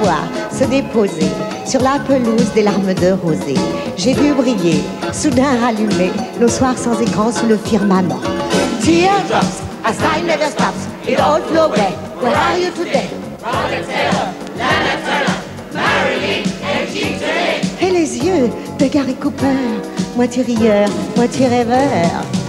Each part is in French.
fois se déposer sur la pelouse des larmes de rosée. J'ai vu briller, soudain rallumer, nos soirs sans écran sous le firmament. Teardrops, as time never stops, it all flow away. Where are you today? Robert Taylor, Lana Turner, Marilyn and Jean Grey. Et les yeux de Gary Cooper, moitié rieur, moitié rêveur.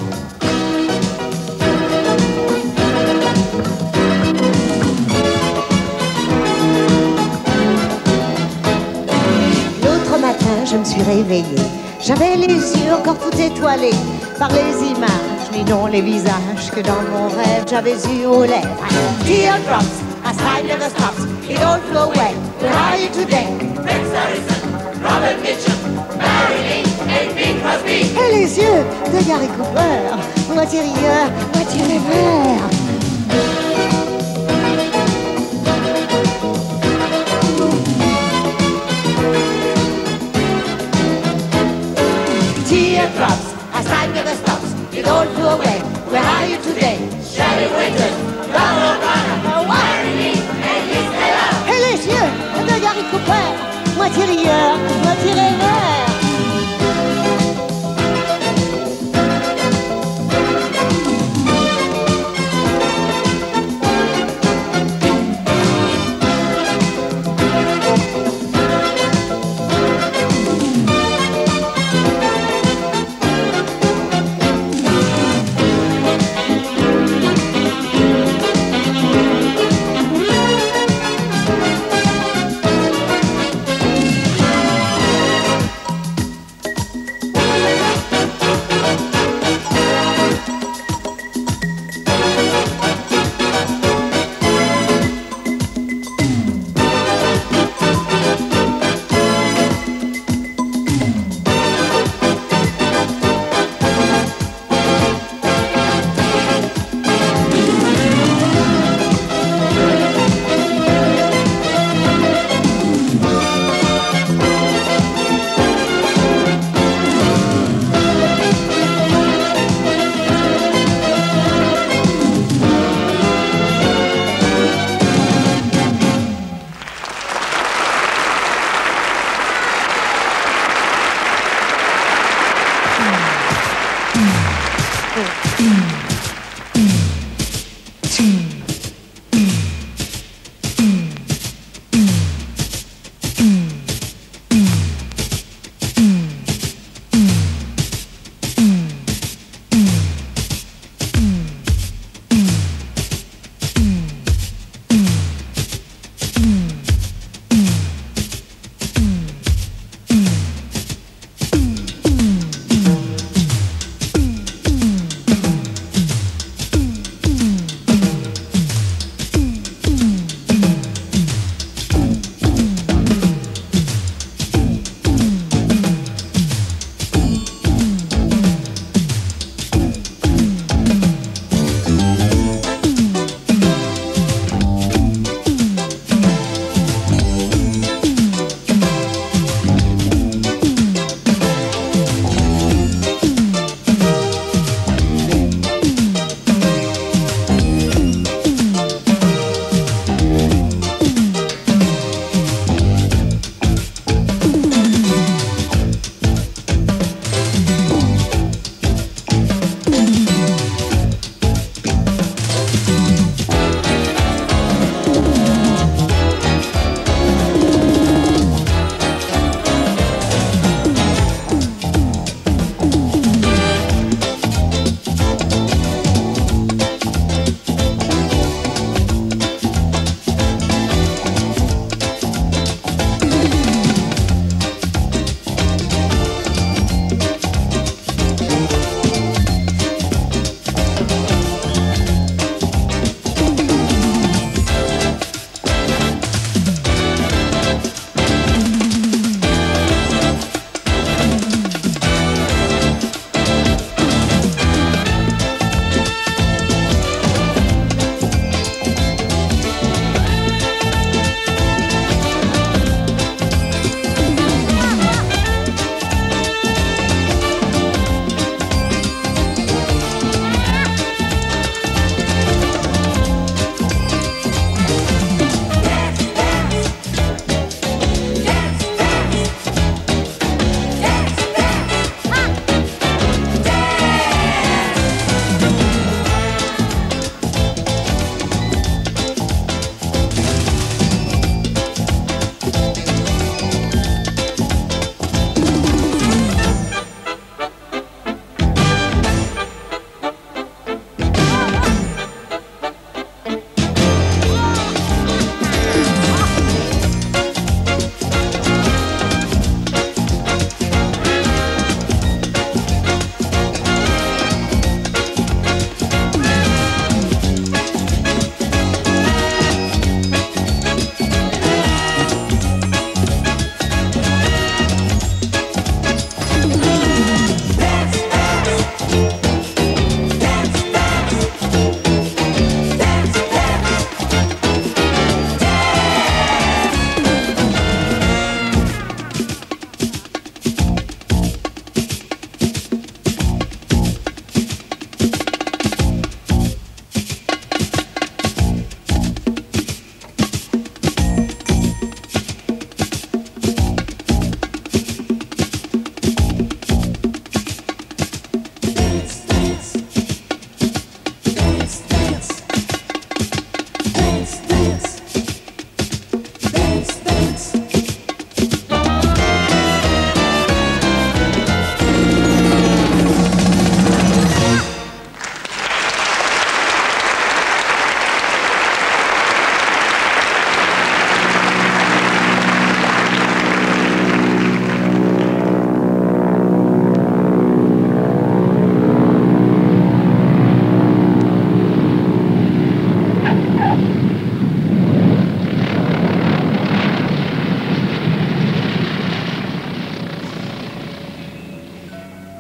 L'autre matin, je me suis réveillée. J'avais les yeux encore tout étoilés par les images, ni non les visages que dans mon rêve j'avais eu aux lèvres. Teardrops, as time never stops, it all flow away. Where are you today? Rex Harrison, Robert Mitchum, Marilyn and Bing Crosby. Et les yeux de Gary Cooper, moitié rieur, moitié rêveur. Teardrops, as time never stops, it all flew away. Where are you today? Shelley Winters, Ronald O'Connor, Marilyn and Liz Taylor. Et les yeux de Gary Cooper, moitié rieur, moitié rêveur.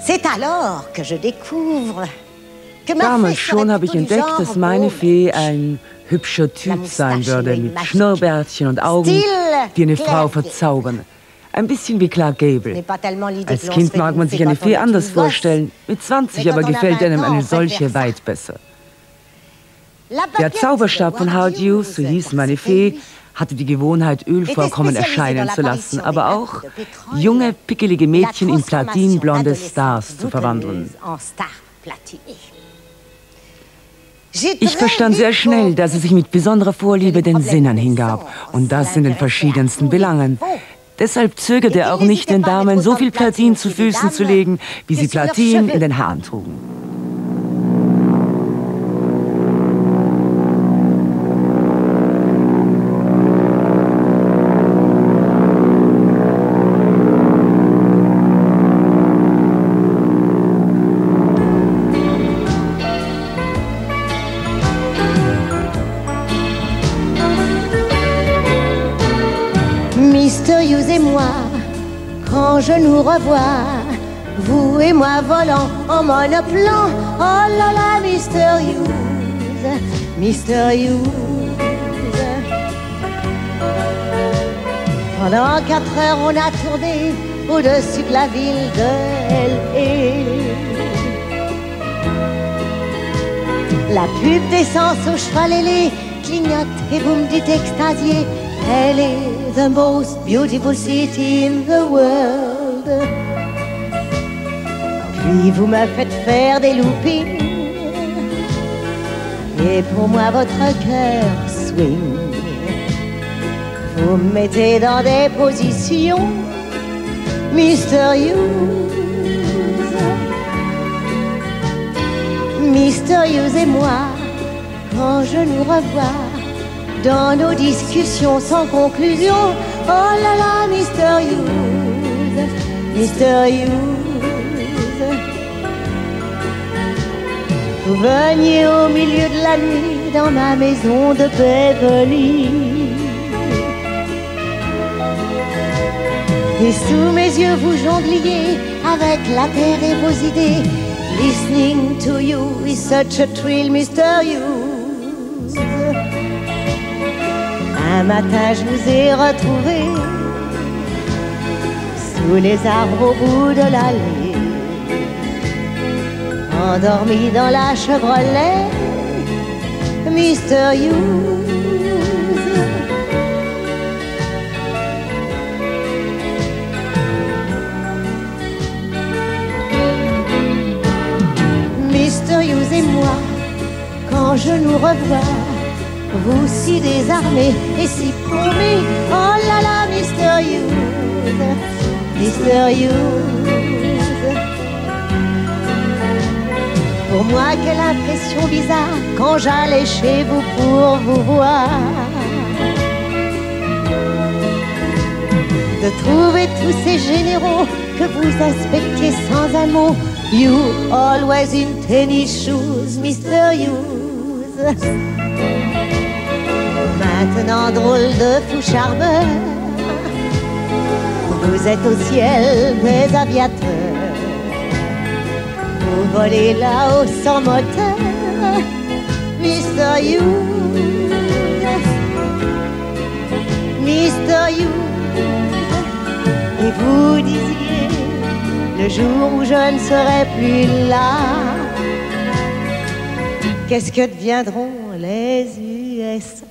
C'est alors que je découvre que ma Damals fée schon serait habe ich plutôt du entdeckt, genre dass meine beau Fee riche. ein hübscher Typ sein Moustache würde, et mit magique. Schnurrbärtchen und Augen, Style die eine Frau Clark Gable. verzaubern. Ein bisschen wie Clark Ce Gable. n'est pas tellement l'idée Als que l'on se Kind fait mag d'une man sich fée eine quand on Fee est anders une gosse. vorstellen. Mit 20 Mais aber quand on a gefällt 20 einem ans, eine on solche préfère ça. weit besser. La Der baguette Zauberstab de von Howard Howard Hughes, so Hughes, hieß car meine c'était Fee, lui. hatte die Gewohnheit, Ölvorkommen spécialisé erscheinen dans zu lassen, l'apparition aber des auch nappes de pétrole junge, pickelige Mädchen et la in platinblonde transformation Stars zu verwandeln. d'adolescentes en stars platinées. Ich verstand sehr schnell, dass sie sich mit besonderer Vorliebe den Sinnern hingab, und das in den verschiedensten Belangen. Deshalb zögerte er auch nicht, den Damen so viel Platin zu Füßen zu legen, wie sie Platin in den Haaren trugen. Mr. Hughes et moi, quand je nous revois, vous et moi volant en monoplan. Oh là là, Mr. Hughes, Mr. Hughes. Pendant 4 heures, on a tourné au-dessus de la ville de L.A. La pub d'essence au cheval ailé clignote et vous me dites extasié, elle est the most beautiful city in the world. Puis vous me faites faire des loopings et pour moi votre cœur swing. Vous me mettez dans des positions, Mr. Hughes. Mr. Hughes et moi, quand je nous revois dans nos discussions sans conclusion. Oh là là, Mr. Hughes, Mr. Hughes. Vous veniez au milieu de la nuit dans ma maison de Beverly. Et sous mes yeux vous jongliez avec la terre et vos idées. Listening to you is such a thrill, Mr. Hughes. Un matin je vous ai retrouvé sous les arbres au bout de l'allée, endormi dans la Chevrolet, Mr. Hughes. Mr. Hughes et moi, quand je nous revois, vous si désarmés et si paumés, oh là là, Mr. Hughes, Mr. Hughes. Pour moi, quelle impression bizarre quand j'allais chez vous pour vous voir, de trouver tous ces généraux que vous inspectiez sans un mot. You always in tennis shoes, Mr. Hughes. Maintenant drôle de fou charmeur, vous êtes au ciel des aviateurs, vous volez là-haut sans moteur, Mr. Hughes, Mr. Hughes. Et vous disiez, le jour où je ne serai plus là, qu'est-ce que deviendront les USA?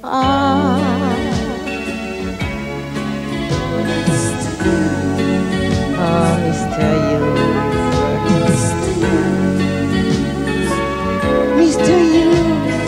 Oh, Mr. Hughes, Mr. Hughes.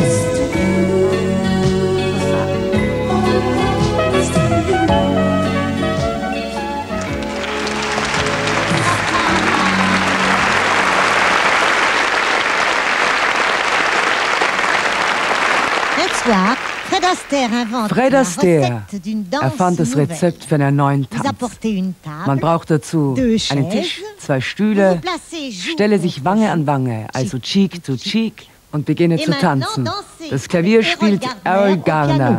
Un soir, Fred Astaire invente Fred la Astaire recette d'une danse erfand das nouvelle. Rezept für einen neuen Vous Tanz. apportez une table, Man braucht dazu deux einen chaises, Tisch, 2 vous Stühle, vous placez joue stelle sich contre Wange joue, an Wange, also Cheek to Cheek, und beginne Et zu maintenant tanzen. dansez Das Klavier avec spielt Errol Errol Garner Garner.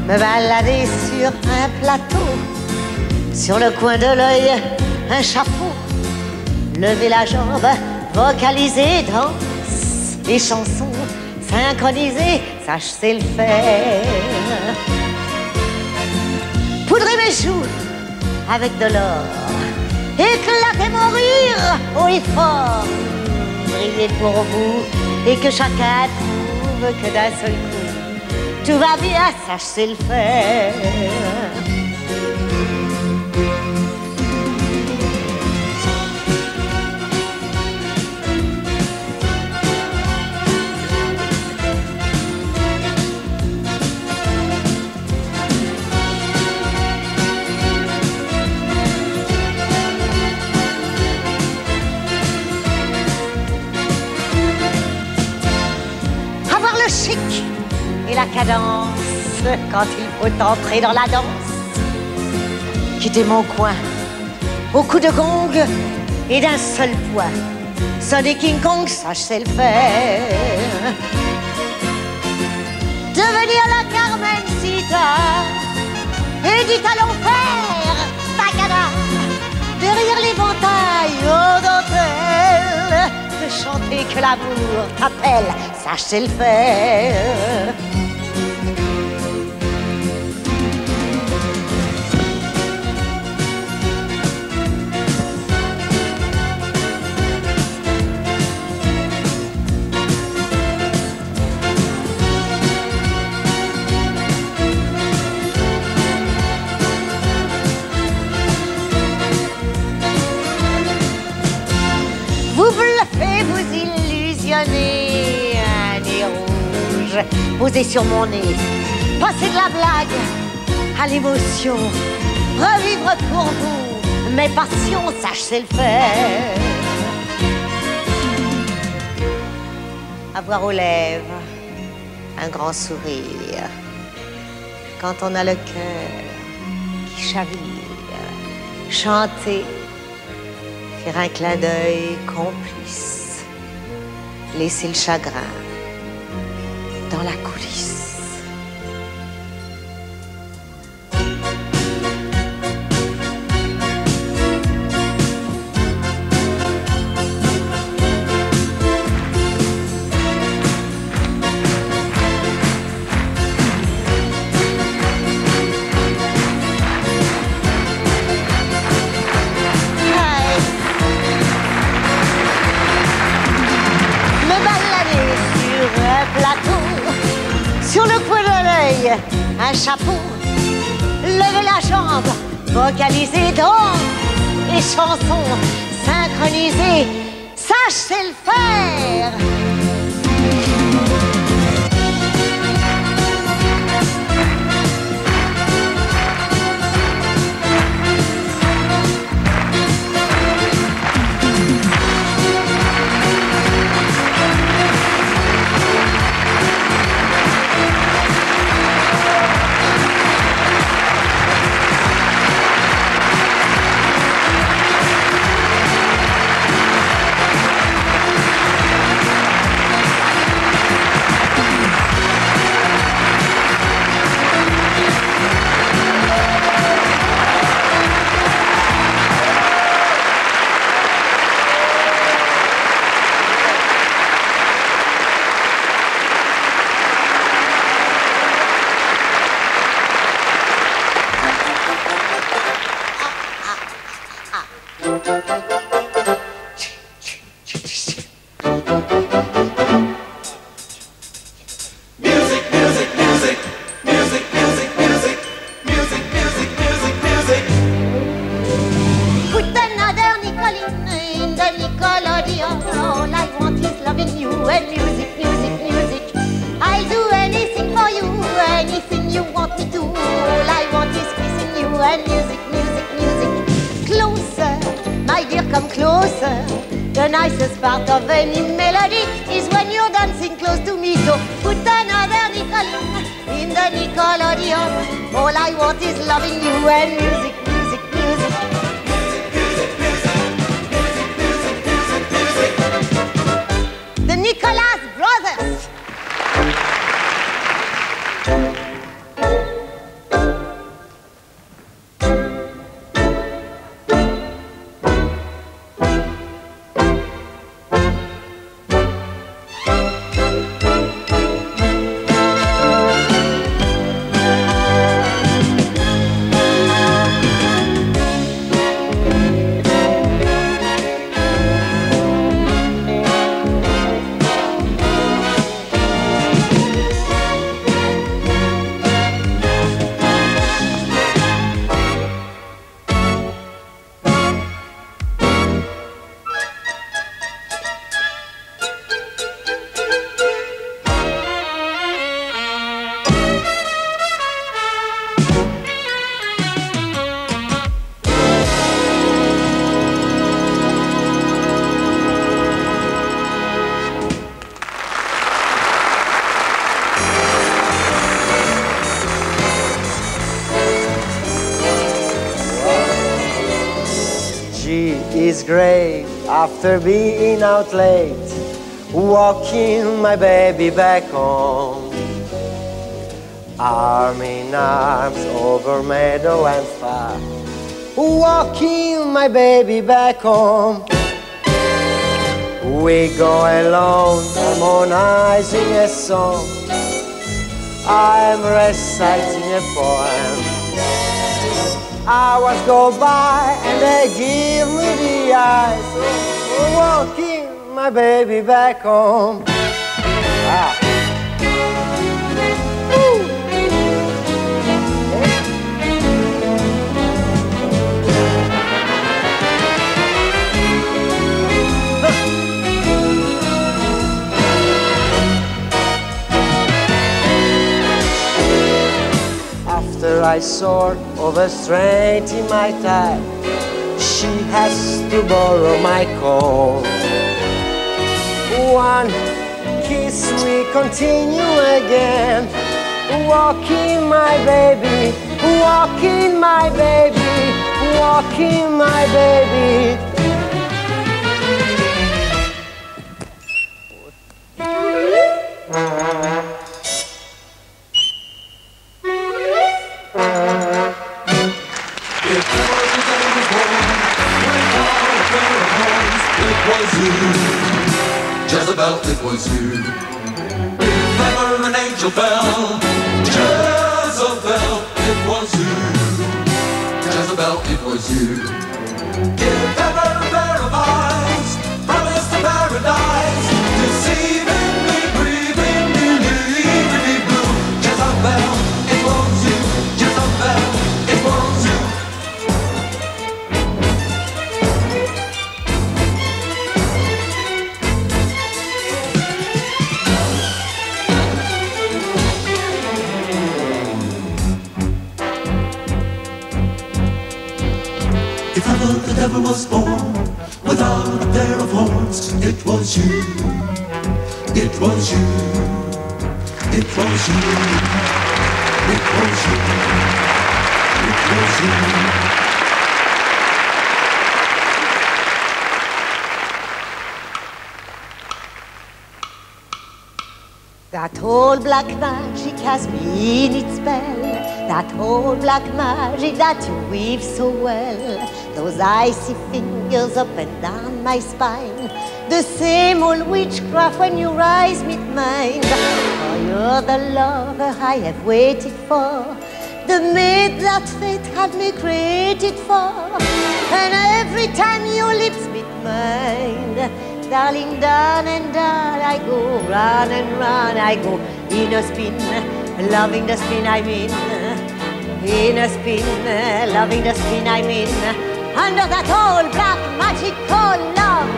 me balader sur un plateau, sur le coin de l'œil, un chapeau, lever la jambe, vocaliser, danse, les chansons synchronisées, ça je sais le faire. Poudrer mes joues avec de l'or, éclater mon rire haut et fort, briller pour vous et que chacun trouve que d'un seul coup tout va bien, ça je sais le faire. Avoir le chic et la cadence quand il faut entrer dans la danse. Quitter mon coin au coup de gong et d'un seul poids. Sonner King Kong, ça je sais le faire. Devenir la Carmencita et dit à l'enfer, Bacana. Derrière l'éventail aux dentelles, de chanter que l'amour t'appelle, ça je sais le faire. Vous bluffez, vous illusionnez, un nez rouge posé sur mon nez, passer de la blague à l'émotion, revivre pour vous mes passions, ça je sais le faire. Avoir aux lèvres un grand sourire quand on a le cœur qui chavire, chanter, faire un clin d'œil complice, laisser le chagrin dans la coulisse. Sur le coin de l'œil, un chapeau, lever la jambe, vocaliser, danse, et chansons synchronisées, ça je sais le faire. The nicest part of any melody is when you're dancing close to me. So put another nickel in the Nickelodeon. All I want is loving you and music, music, music. The Nicholas Brothers. his grave after being out late, walking my baby back home. Arm in arms over meadow and far, walking my baby back home. We go alone, harmonizing a song. I'm reciting a poem. Hours go by and they give me the eyes, walking my baby back home. After I sort over straight in my tie, she has to borrow my comb. One kiss, we continue again, walking my baby, walking my baby, walking my baby. Jezebel, it was you. If ever an angel fell, Jezebel, it was you. Jezebel, it was you. If ever a pair of eyes promised a paradise, deceiving me, breathing me, leaving me blue. Jezebel, it was you. Jezebel, it was you. If ever the devil was born without a pair of horns, it was you. It was you. It was you. It was you. It was you. That whole black magic has been its spell. That whole black magic that you weave so well. Those icy fingers up and down my spine. The same old witchcraft when your eyes meet mine. For you're the lover I have waited for, the maid that fate had me created for. And every time your lips meet mine, darling, down and down I go, round and round I go, in a spin, loving the spin I'm in. In a spin, loving the spin I'm in. Under that old black magic called love.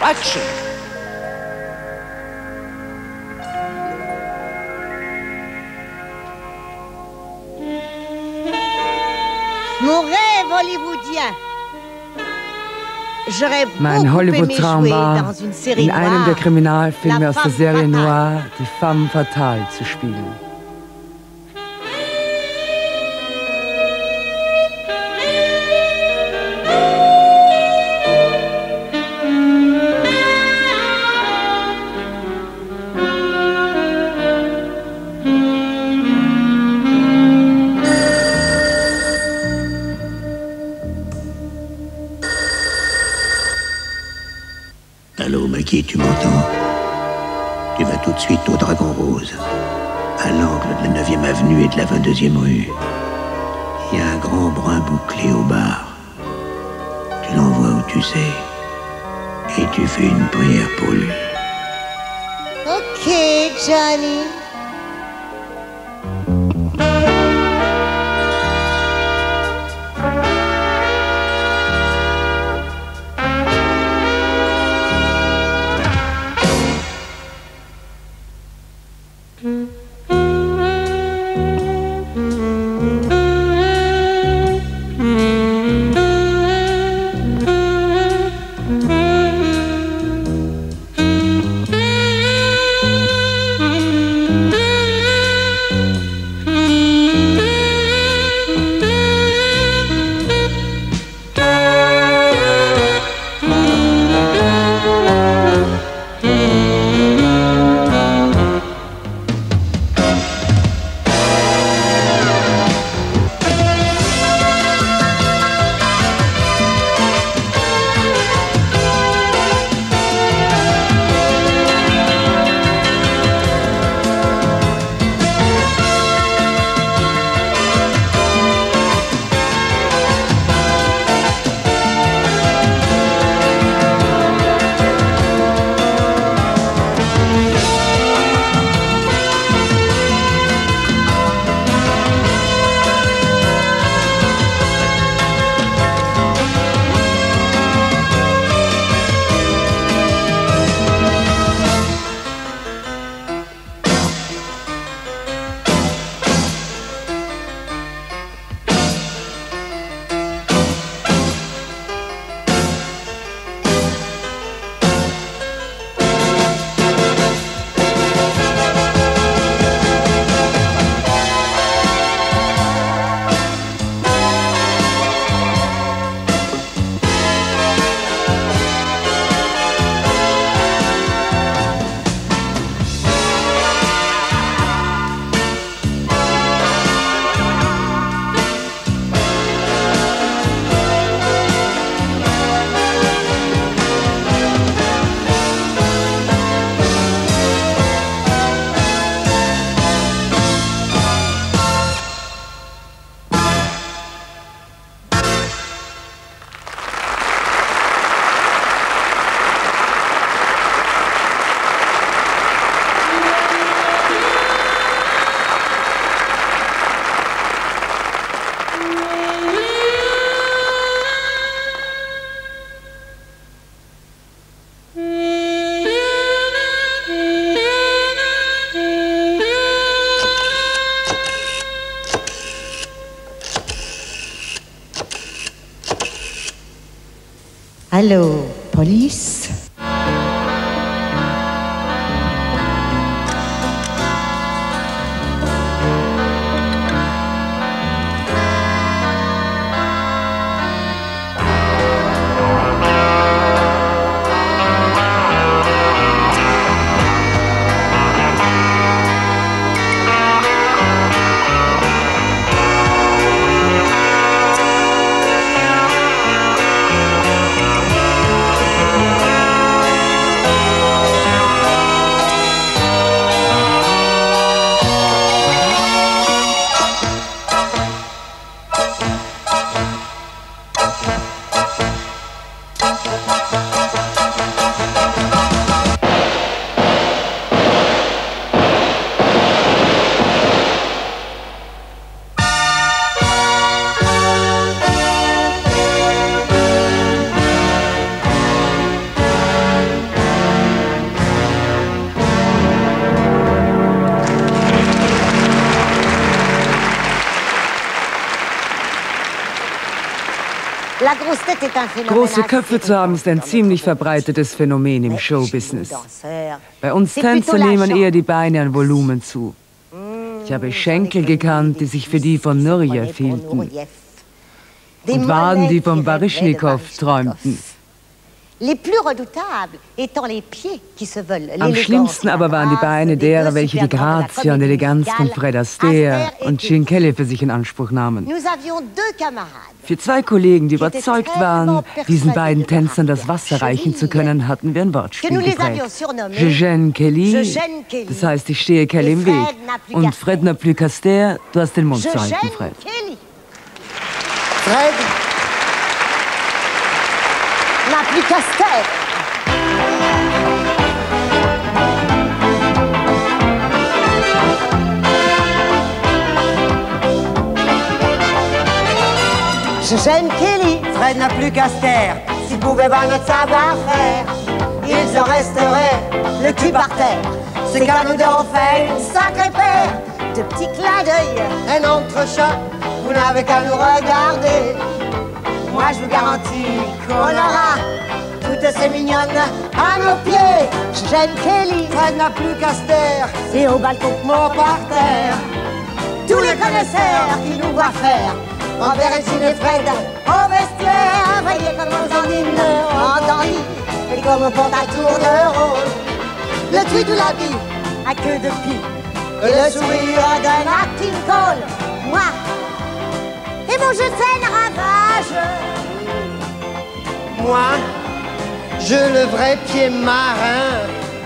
Action! Mon rêve hollywoodien. J'aurais Mein beaucoup aimé Hollywood-Traum jouer war, dans une série in einem der noire, Kriminalfilme La aus der Femme Serie Fatale. Noir die Femme Fatale zu spielen. Allô, Maki, tu m'entends? Tu vas tout de suite au Dragon Rose, à l'angle de la 9e avenue et de la 22e rue. Il y a un grand brun bouclé au bar. Tu l'envoies où tu sais, et tu fais une prière pour lui. Ok, Johnny. Allô, police? La grosse tête est un Phänomen. Große Köpfe zu haben ist ein ziemlich verbreitetes Phänomen im Showbusiness. Bei uns Tänzern nehmen eher die Beine an Volumen zu. Ich habe Schenkel gekannt, die sich für die von Nureyev hielten. Und Waden, die vom Baryschnikow träumten. Am schlimmsten aber waren die Beine derer, welche die Grazie und Eleganz von Fred Astaire und Gene Kelly für sich in Anspruch nahmen. Für 2 Kollegen, die überzeugt waren, diesen beiden Tänzern das Wasser reichen zu können, hatten wir ein Wortspiel geprägt. Je gêne Kelly, das heißt, ich stehe Kelly im Weg. Und Fred n'a plus qu'Astaire, du hast den Mund zu halten, Fred. Fred n'a plus qu'Astaire. J'aime Kelly, Fred n'a plus qu'Astaire. S'ils pouvaient voir notre savoir-faire, ils en resteraient le cul par terre. C'est qu'à nous deux on fait une sacrée paire De petits clins d'œil, un entrechoc, vous n'avez qu'à nous regarder. Moi je vous garantis qu'on aura toutes ces mignonnes à nos pieds. j'aime Kelly. Fred n'a plus qu'Astaire, Et au balcon, mot par terre. tous les connaisseurs qui nous voient faire Envers Régine et Fred au vestiaire, voyez comme on s'endine en dandy. et comme on porte à tour de rôle. Le tweed ou l'habit à queue de pie. Et le sourire d'un acting call. Moi et mon jeu de scène ravage. moi, je le vrai pied marin.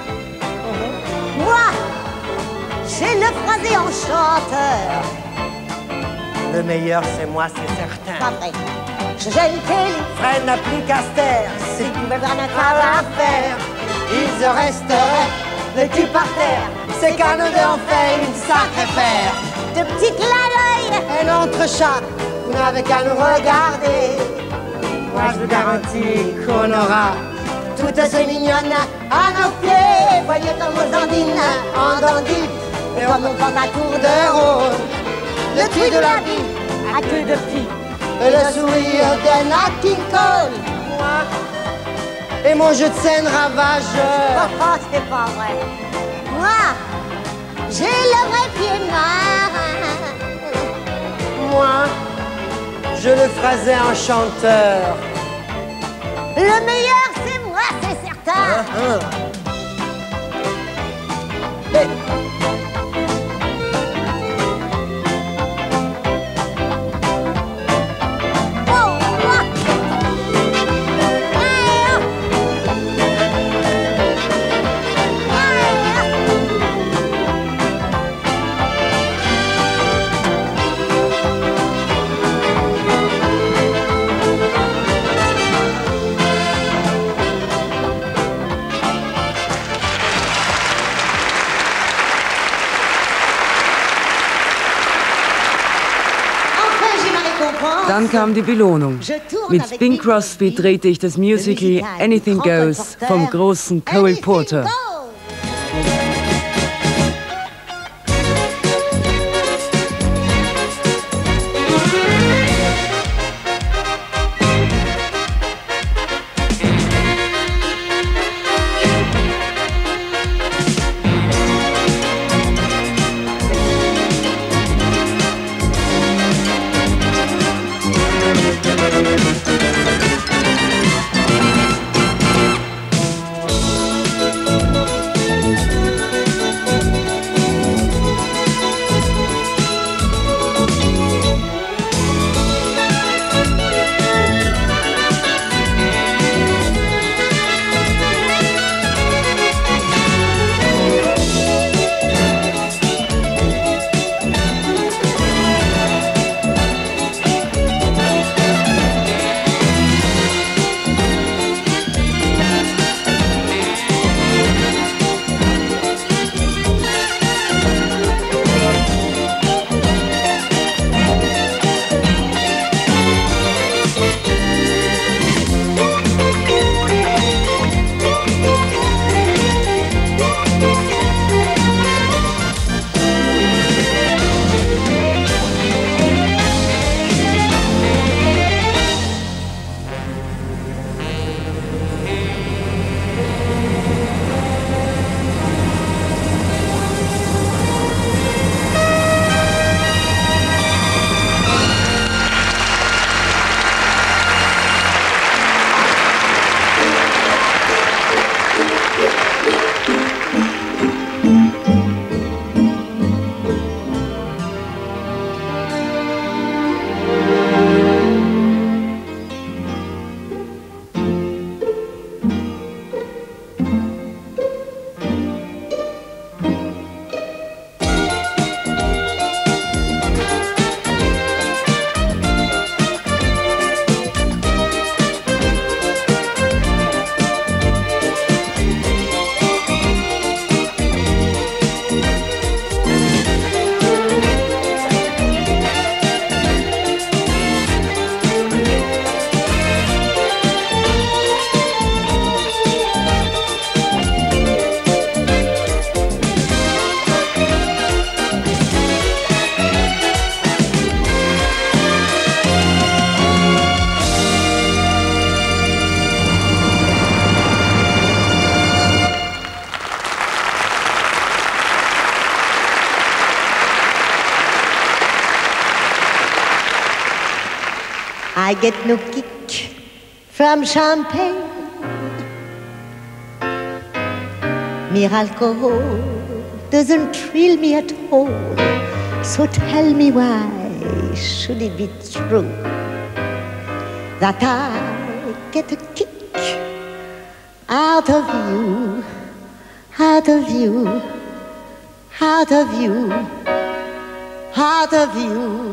Moi, j'ai le phrasé en chanteur. Le meilleur c'est moi, c'est certain. Pas vrai. J'aime Kelly. Fred n'a plus qu'Astaire, Si tu veux voir notre à la savoir-faire. faire. Ils en resteraient le cul par terre. C'est qu'à nous deux on fait une sacrée paire. De petits clins d'œil, Un entrechat, vous n'avez qu'à nous regarder. Moi je vous garantis qu'on aura toutes ces mignonnes à nos pieds. voyez comme on s'endine en dandy. Et comme on porte à tour de rôle. Le cri de la vie à queue de pie. et le sourire d'un acting call. Moi et mon jeu de scène ravageur. Oh, c'est pas vrai. Moi, j'ai le vrai pied marin. Moi, je le phrasais en chanteur. Le meilleur, c'est moi, c'est certain. Oh, moi. Dann kam die Belohnung. Mit Bing Crosby drehte ich das Musical Anything Goes vom großen Cole Porter. I get no kick from champagne. Mere alcohol doesn't thrill me at all. So tell me why should it be true that I get a kick out of you, out of you, out of you, out of you.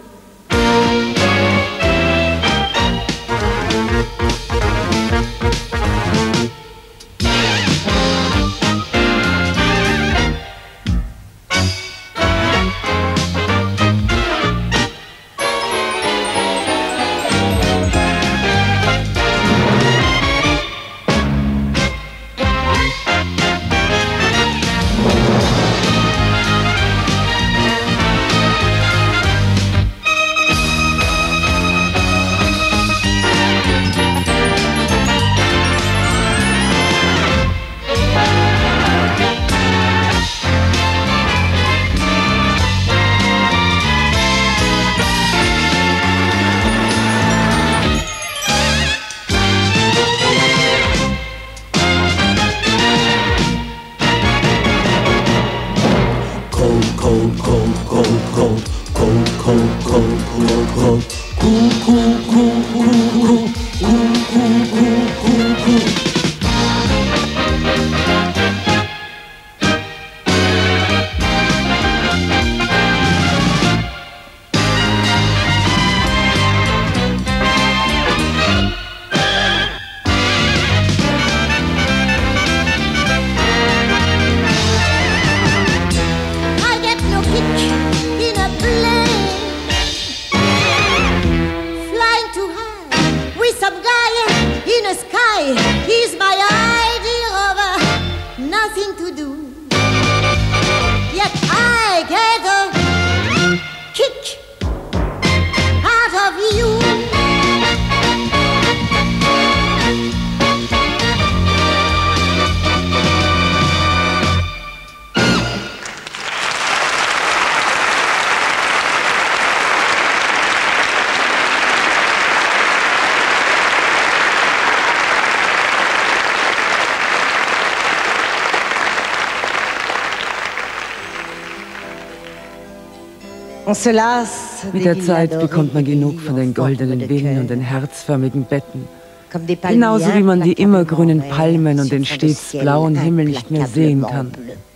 Mit der Zeit bekommt man genug von den goldenen Winden und den herzförmigen Betten. Genauso wie man die immergrünen Palmen und den stets blauen Himmel nicht mehr sehen kann.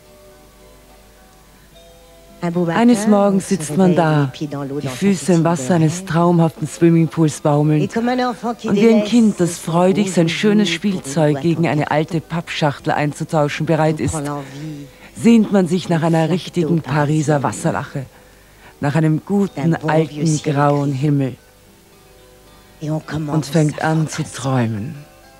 Eines Morgens sitzt man da, die Füße im Wasser eines traumhaften Swimmingpools baumeln und wie ein Kind, das freudig sein schönes Spielzeug gegen eine alte Pappschachtel einzutauschen bereit ist, sehnt man sich nach einer richtigen Pariser Wasserlache, nach einem guten, alten, grauen Himmel und fängt an zu träumen.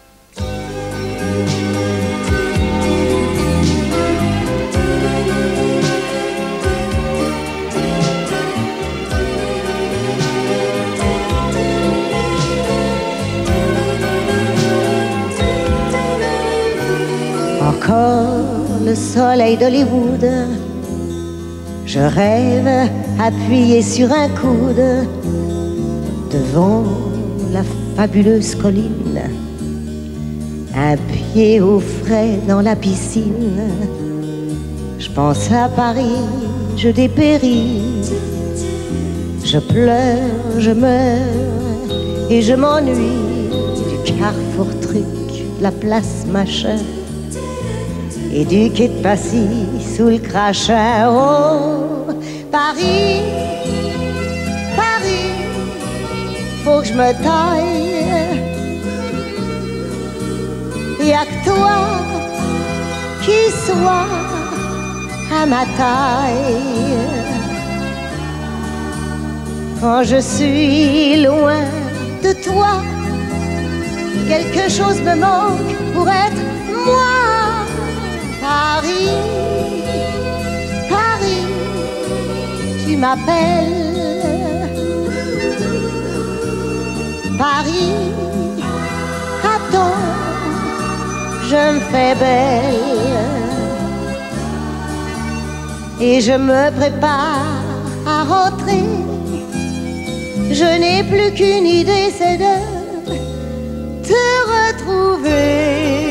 Encore le soleil d'Hollywood, je rêve appuyé sur un coude devant la fabuleuse colline, un pied au frais dans la piscine. Je pense à Paris, je dépéris, je pleure, je meurs et je m'ennuie du carrefour truc, de la place machin et du quai de Passy sous le crachin. Oh, Paris, Paris, faut que je me taille. Y'a que toi qui sois à ma taille. Quand je suis loin de toi, quelque chose me manque pour être moi. Paris, Paris, tu m'appelles. Paris, attends, je me fais belle et je me prépare à rentrer. Je n'ai plus qu'une idée, c'est de te retrouver.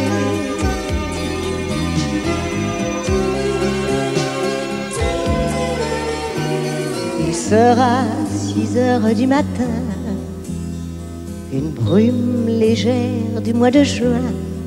Il sera 6 heures du matin, une brume légère du mois de juin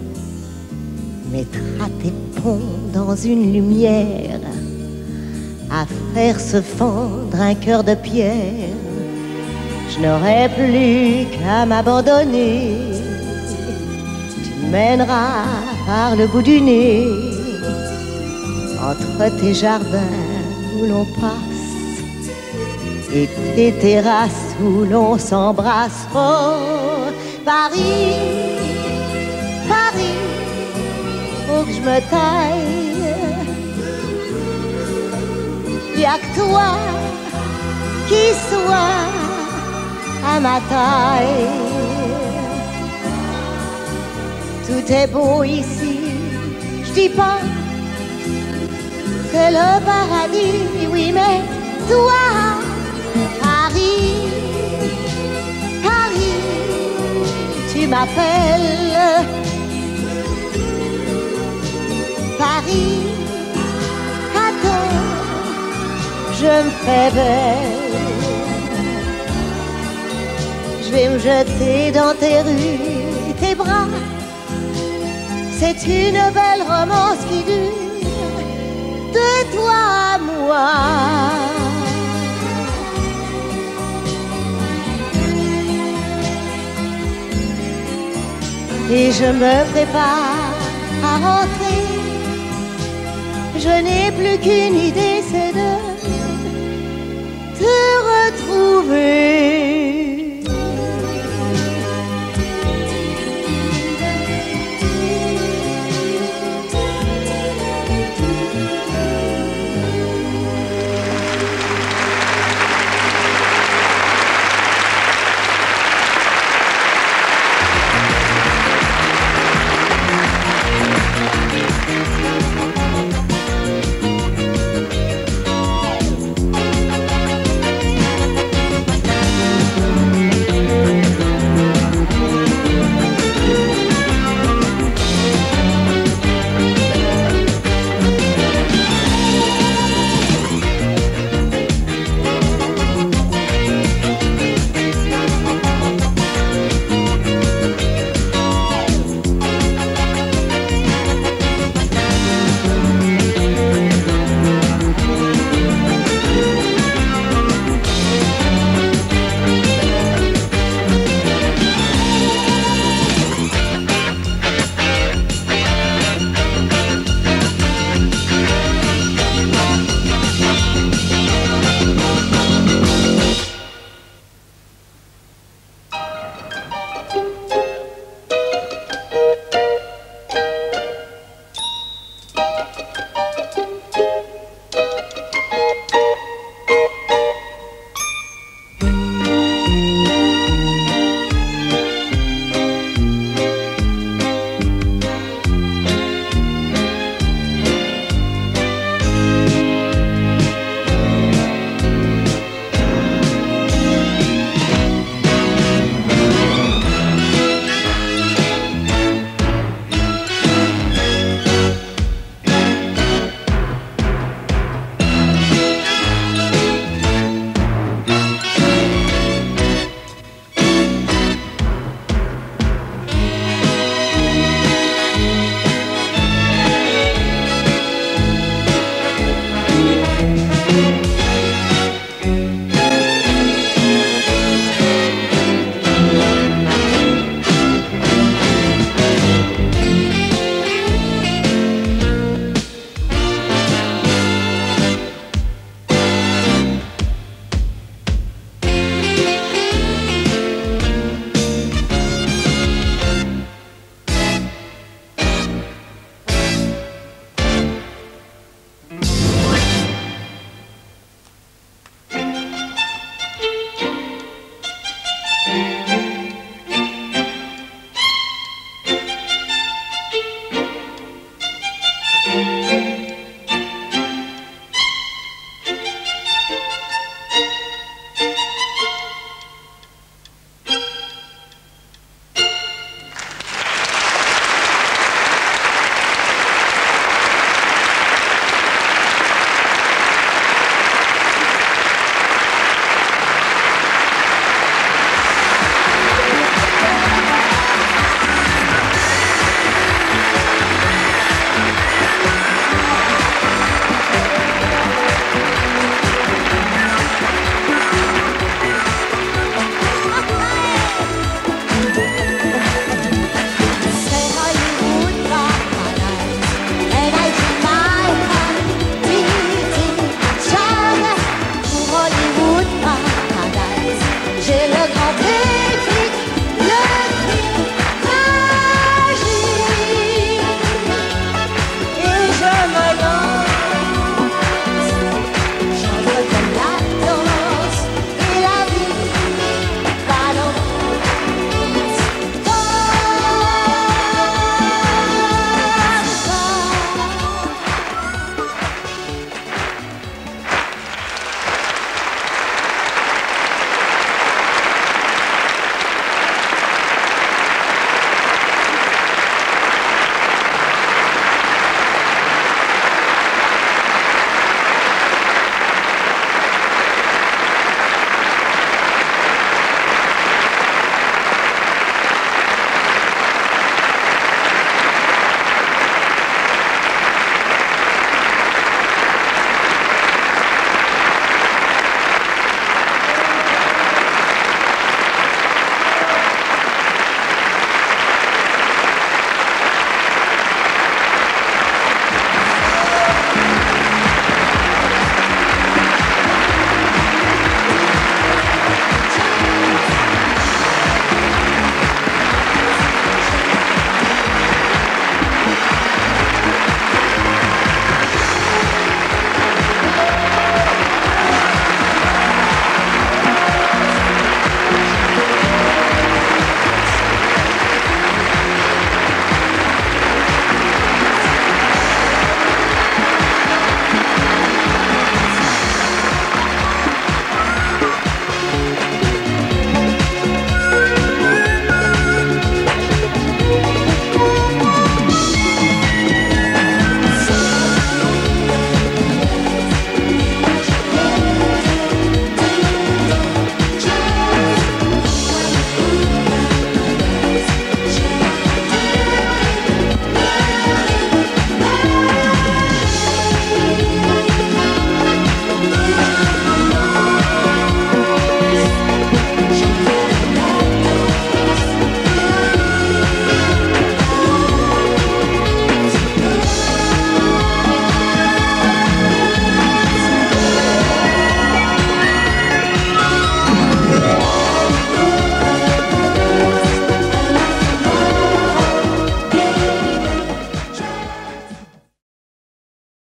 mettra tes ponts dans une lumière à faire se fendre un cœur de pierre. Je n'aurai plus qu'à m'abandonner. Tu mèneras par le bout du nez entre tes jardins où l'on passe et tes terrasses où l'on s'embrasse. Oh, Paris, Paris, faut que je me taille. Y'a que toi qui soit à ma taille. Tout est beau ici, je dis pas c'est le paradis, oui, mais toi, Paris, Paris, tu m'appelles. Paris, attends, je me fais belle. Je vais me jeter dans tes rues, tes bras. C'est une belle romance qui dure de toi à moi. Et je me prépare à rentrer. Je n'ai plus qu'une idée, c'est de te retrouver.